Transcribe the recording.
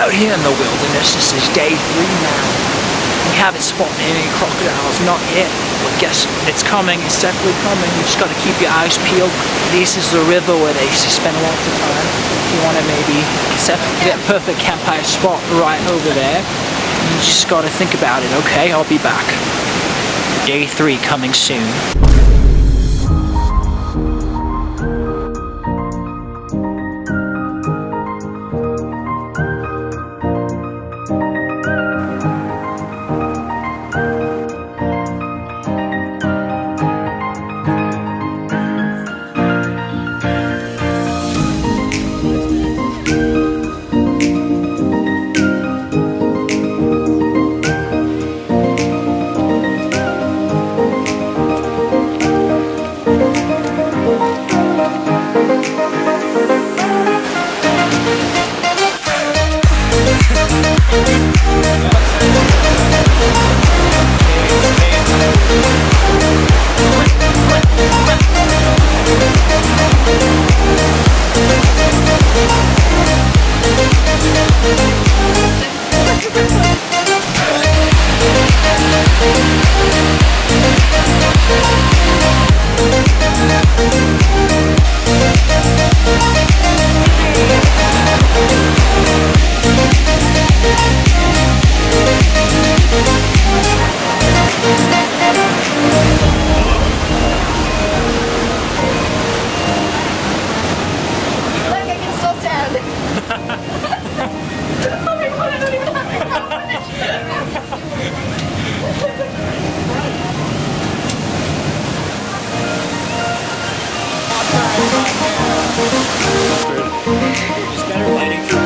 out here in the wilderness. This is day 3 now. We haven't spotted any crocodiles, not yet. But guess it's coming, it's definitely coming. You just gotta keep your eyes peeled. This is the river where they spend lots of time. If you wanna maybe get a perfect campfire spot right over there, you just gotta think about it. Okay, I'll be back. Day 3 coming soon. Just better lighting for